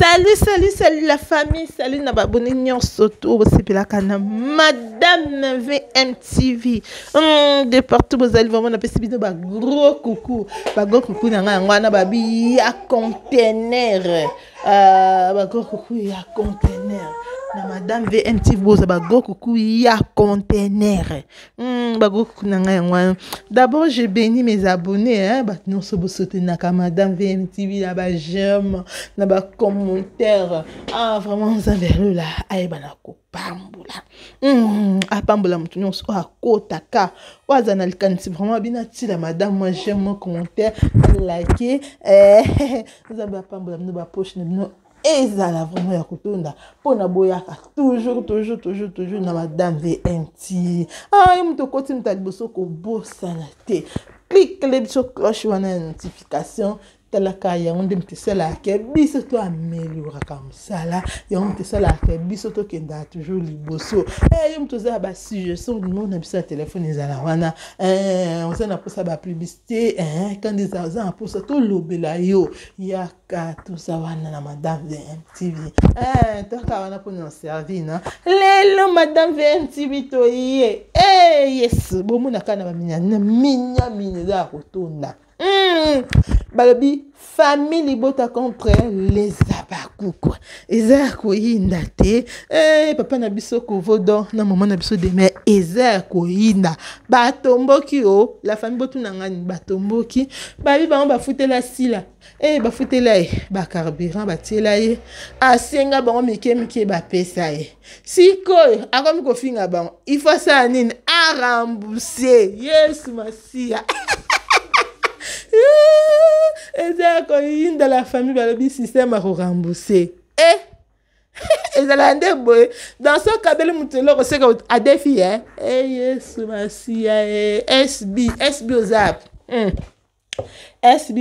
Salut la famille, salut na babone nyonso to bosepelaka na Madame VMTV. De partout vous allez vraiment na pesi bino ba gros coucou na nga ngwana babi ya conteneur. Ba gros coucou ya conteneur. Na Madame VMTV boza ba gros coucou ya conteneur. Ba gros coucou na nga ngwana. D'abord je bénis mes abonnés ba nyonso bosote na ka Madame VMTV la ba j'aime na ba commentaire. Vraiment nzambelo la ayeba na ko pambola. Apambola mutu nyonso akotaka. Wazana likanisi vraiment bina ti la Madame, moi j'aime mon commentaire, liker nzambe apambola no ba poche no ezala vraiment ya kotonda pona boyaka toujours na Madame VMTV. Mutu koti mutu liboso ko bossa na te. Clique le sur cloche wana notification. Talaka ya onde mtesala ke biso to ameliora comme ça là ya onde mtesala ke biso to kenda toujours liboso yo mtoza ba suggestion du monde na biso téléphone ezala wana on s'en a pour ça ba publicité quand des gens pour ça to lobela yo ya ka tout ça wana na Madame VMTV taka wana pour nous servir na lelo Madame VMTV to ye yes bomuna kana ba minya za kotonda balobi famille bota contre les abakuko eza koyinda te papa na biso kovodo na maman na biso de mais eza koyinda batomboki o la famille botu na ngani batomboki babi bango bafutela sila bafutela ba carburant batiela ye asenga bango mike bapesa ye sikoyo akomi kofinga bango il faut ça nini a rembourser yes masia. Et dans la famille, le système a remboursé. Et la dans ce cas, c'est à défi, yes, SB aux apps. SB,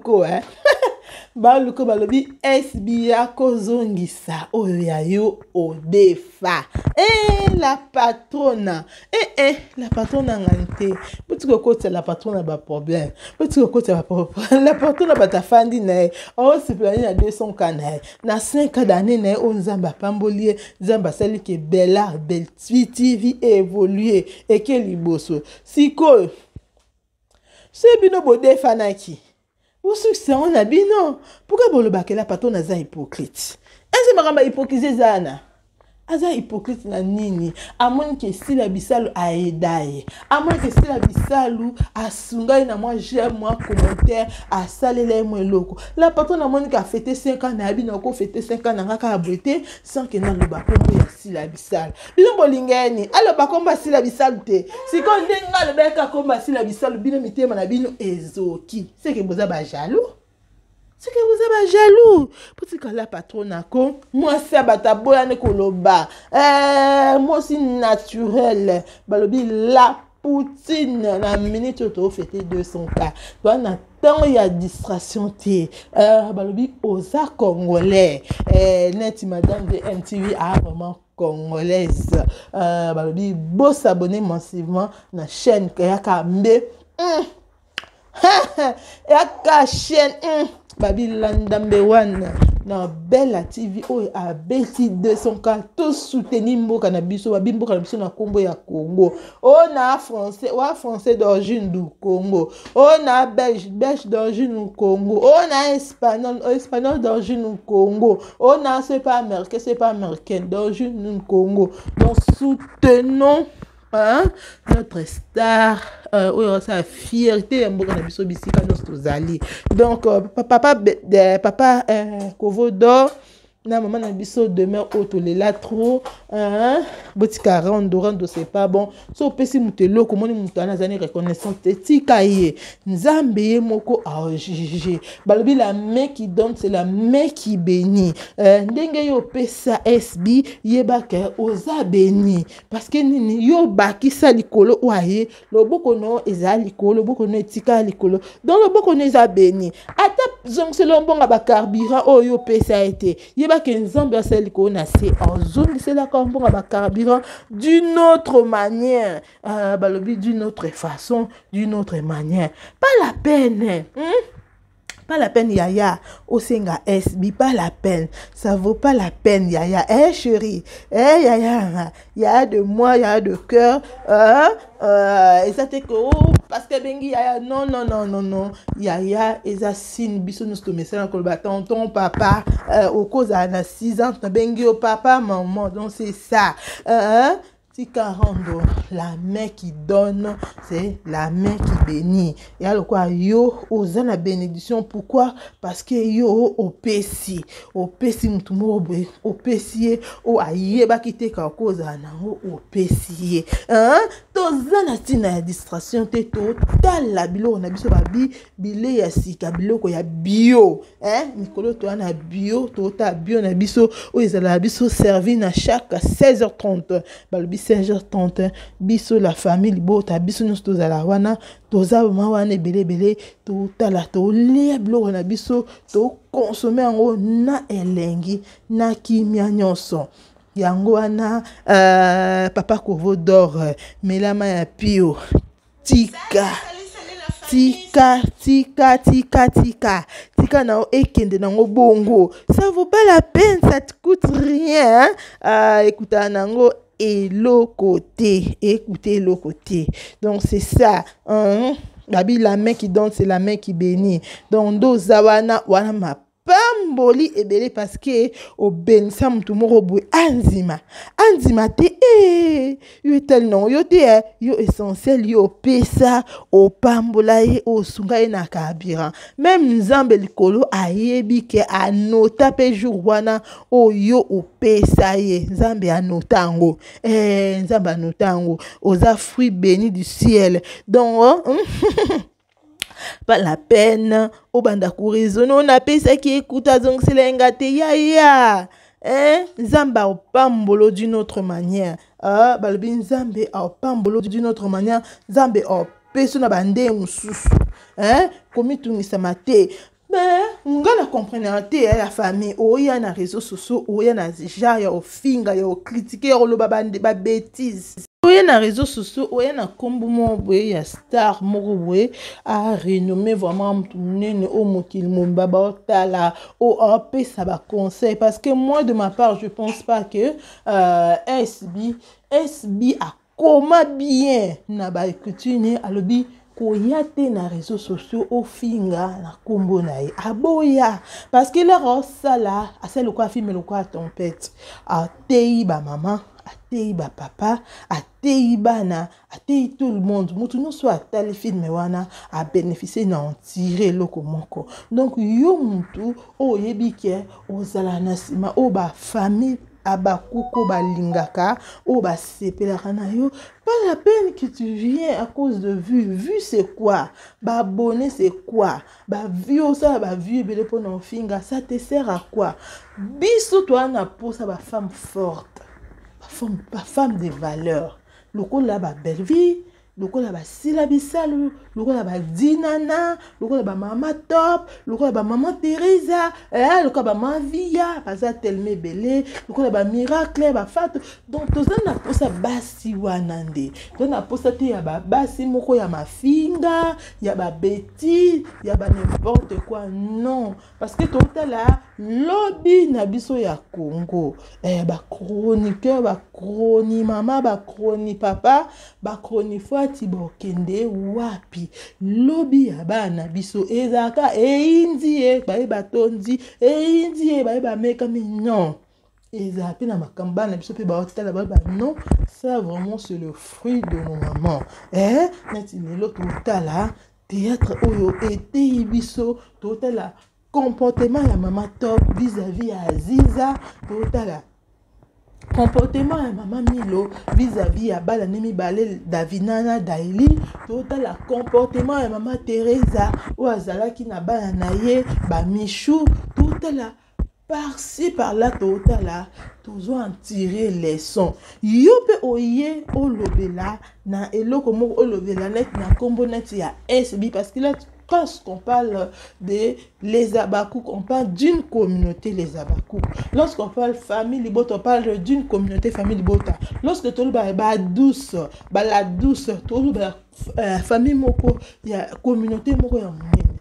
baluko balobi SB ya kozongisa oya yo odefa la patrona la patrona ngante butiko kote la patrona ba problème butiko kote la patrona ba tafandi na o siplani na 200 kana na 5 d'années na o nzamba pambolier nzamba sali ke bella belle TV évoluer et que liboso siko c'est bino bodefa naki. Ou succès on a bien non. Pourquoi bon le bac la patron aza hypocrite? Est-ce que ma hypocrisie zana? Aza hypocrite na nini? Amon que si la bisalu a aidé. Amon que si la bisalu a sungai na moi j'aime moi commentaire a salé les moi loko. La patron a mon qui a fêté 5 ans na bi na ko fêté 5 ans na ka abrité sans que na le bac ya si la bisalu. Bino bolingeni. Alors ba komba si la bisalu te. Si kon denga le bec a komba si la bisalu bino mitema na bino ezoki. C'est que vous avez jaloux. C'est que vous avez jaloux. Parce que la patronne moi c'est bataboya ne koloba. Moi c'est naturel. Balobi la poutine la minute auto fêté 200K. Toi na tant il y a distraction té. Balobi osa congolais. Net Madame VMTV a vraiment congolaise. Balobi beau s'abonner massivement na chaîne Kayaka Mbe. Yaka chaîne Babi Landambe One na Bella TV a beti 200K tout soutenir mboka na biso babi mboka na biso na Congo ya Congo na français d'origine du Congo na belge d'origine du Congo na espagnol d'origine du Congo na c'est pas américain d'origine du Congo. Donc soutenons notre star sa fierté mboka na biso bisika nos zali. Donc papa Kovodo na maman na biso demain otolela trop botika rando c'est pas bon so pesi mutelo komoni mutu ana zani reconnaissance tika ye nzambe ye moko a juger balobi la main qui donne c'est la main qui bénit ndenge yo pesa SB yeba ke oza béni parce que nini yo bakisa likolo oye loboko no eza likolo loboko no etika likolo donc loboko no eza béni ata zongselo mbonga ba carburant oyo pesa été yeba que nzambe asali ko na se ozongi c'est la mbonga ba carburant d'une autre manière balobi d'une autre façon d'une autre manière pas la peine Pas la peine, Yaya. Osenga SB, pas la peine. Ça vaut pas la peine, Yaya. Eh, chérie. Eh, Yaya. Yaya de moi, Yaya de cœur. Et ça t'est que, oh, parce que Bengi, Yaya. Non, non, non, non, non. Yaya, et ça signe, biso nous tombe ça dans le tonton, papa, au cause à 6 ans, Bengi, au papa, maman. Donc, c'est ça. Si 40 la main qui donne, c'est la main qui bénit. Et alors quoi, yo, aux la bénédiction, pourquoi? Parce que yo, au pessi, moutoumourobe, au pessi, au aïe, ba kite ka cause anango, au pessi. Tozana tina distraction, te total la bilo, on a biso babi, bile ya sika, bilo ko ya bio. Nicolo, toi, na bio, total bio, na biso, ou ils la biso servi na chaque 16h30. Balbi 16h30, biso la famille bota biso nous tous à la wana toza mawane belé to la to lia blo na biso to consommer en na elengi na kimia nyonso yango wana papa kovo dor melama ya pio tika na ekende na bongo, ça vaut pas la peine, ça te coûte rien. Écoutez nango et l'autre côté, écoutez l'autre côté. Donc c'est ça. La main qui donne, c'est la main qui bénit. Donc dozawana wana ma pamboli ebele parce que au ben sam tumoro boy anzima te yo tel non yo te yo essentiel yo pesa o pambola ye o sunga ye na kabira même nzambe likolo ayebi ke anota pe jour wana o yo o pesa ye nzambe anotango nzambe anotango oza fruit béni du ciel donc pas la peine au banda raisonner on a pesa qui écoute donc c'est l'engate ya nzamba au pambolo d'une autre manière balbi nzambe au pambolo d'une autre manière nzambe au peso na bande mususu komi tungisa mate mais nga na comprendre te la famille oya na réseaux sociaux oya na ja ya ofinga ya critiquer ya loba bande ba bêtises oya na réseaux sociaux oya na kombo mo boye ya star moko boye a renommé vraiment mtunene o mokili momba ba otala o pesa ba conseil parce que moi de ma part je pense pas que SB a comment bien na ba écoutine alobi koyate na réseaux sociaux au finga na kombo na ye aboya parce que leur sala a celle quoi film le quoi tempête a tei ba maman a tei ba papa a tei bana a tei tout le monde mutu no soit tel film wana a bénéficier na en tirer loko moko donc yo mutu o yebike o zala na sima o ba famille abakuko balingaka o ba sepelaka na yo pas la peine que tu viens à cause de vue c'est quoi ba abonné c'est quoi ba vue ça ba vue belé pour non finga ça te sert à quoi biso toi na pour ça ba femme forte ba femme de valeur loko la ba belle vie loko la ba sila bisalu loko la ba dinana loko la ba mama top loko la ba maman Teresa loko la ba mavia paza telme belé loko la ba miracle ba fat donc toza na posa basi wanande to na posa te ya ba basi moko ya mafinga ya ba bêtise ya ba n'importe quoi non parce que tota la lobby na biso ya Congo ba chroniqueur ba chroni mama ba chroni papa ba chroni ti bokende wapi lobby ya bana biso ezaka indie ba tondi indie ba meka non ezaka na makamba na biso pe ba hôtel ba non ça vraiment c'est le fruit de nos mamans neti lelo totala théâtre oyo ete biso totala comportement ya maman top vis-à-vis ya Aziza totala comportement ya maman Milo vis-à-vis ya bala nemi balé Davinana Daili totala comportement ya maman Teresa ou azalaki na bala na ye ba Michou totala par-ci par-là totala toujours en tirer les sons yo pe oye olobela na eloko moko olobela net na kombo net ya SB parce que là quand on parle de les Abakouk, on parle d'une communauté, les Abakouk. Lorsqu'on parle famille Libota, on parle d'une communauté famille Libota. Lorsque tu as douce, la douce, tu as famille moko, il y a communauté moko ya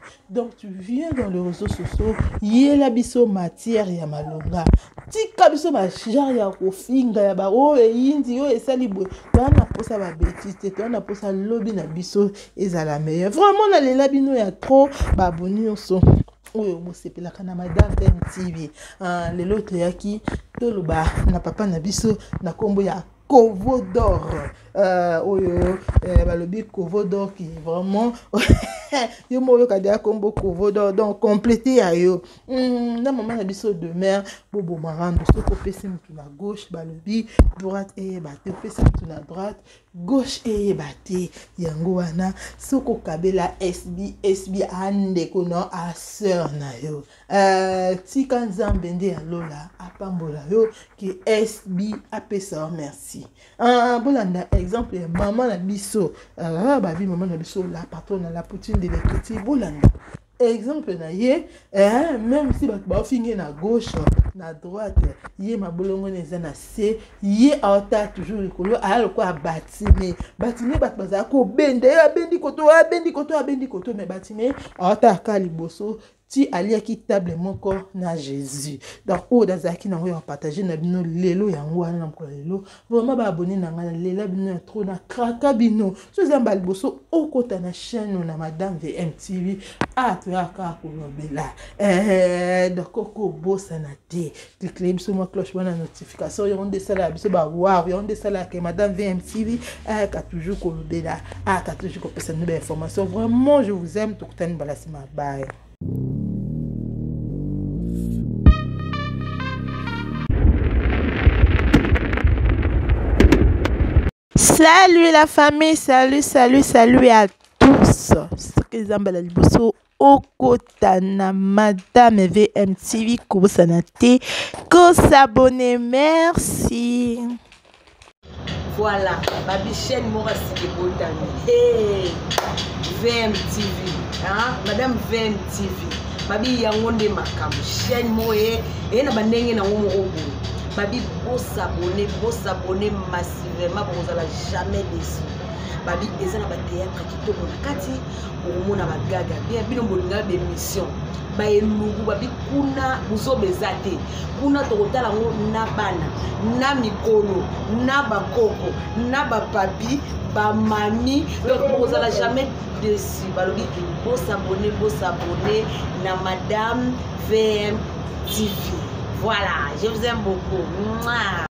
Donc tu viens dans les réseaux sociaux, yela biso matière ya malonga. Tika biso ba genre ya kofinga ya ba o yindi yo esali boy. Toi na posa ba bêtise, toi na posa lobby na biso ezala meilleur. Vraiment na lela bino ya trop ba boni so. Oyo bosepelaka na Madame VM TV. Lelo toyaki toloba na papa na biso na kombo ya Kovo d'or. Oyo balobi Kovo d'or qui vraiment yo moyo kadia kombo Kovo d'or donc complété ya yo. Na maman na biso de mère bobo marando soko pesi mutu na gauche balobi droite et baté pesi mutu na droite gauche et baté yango wana soko kabela SB ande kono a sœur na yo. Tika nzambe nde ya lola apambola yo ki SB apesa merci. Bolanda exemple maman na biso babi maman na biso la patronne la poutine de l'écriture bolanda exemple na ye même si ba fingi na gauche na droite ye mabolongo neza na se ye ata toujours likolo ala ko batime bat baza ko bende abendi koto mais batime ata ka liboso ti aliaki table moko na Jésus. Donc o dazaki na yo partager na bino lelo yango wana na mkola lelo vraiment ba abonné na ngana lela bino trop na kraka bino so zamba liboso okota na chaîne na Madame VM TV to yaka ko lobela donc koko bossa na te cliquez sur ma cloche wana notification yo onde sala biso ba wow yo onde sala ke Madame VM TV ka toujours ko lobela ka toujours ko pesa nouvelle information. Vraiment je vous aime tout tane balasima bye. Salut la famille, salut à tous. Ce que Zambala Liboso Okotana Madame VM TV Kosanate ko s'abonner, merci. Voilà, babi chaîne mora sike botami. Hey, VM TV, hein? Madame VM TV. Babi yangonde makambo chaîne moye et na bandenge na ngomo obo. Babi s'abonner massivement pour vous allez jamais déçu. Babi ezana ba théâtre kitoko na kati omona ba gaga bien bino bolinga be mission. Ba elugu babi kuna buzobezate. Kuna tokotala ngo na bana, na mikolo, na bakoko, na ba papi, ba mami, donc vous allez jamais déçu. Balobi s'abonner na Madame VM TV. Voilà, je vous aime beaucoup. Mouah.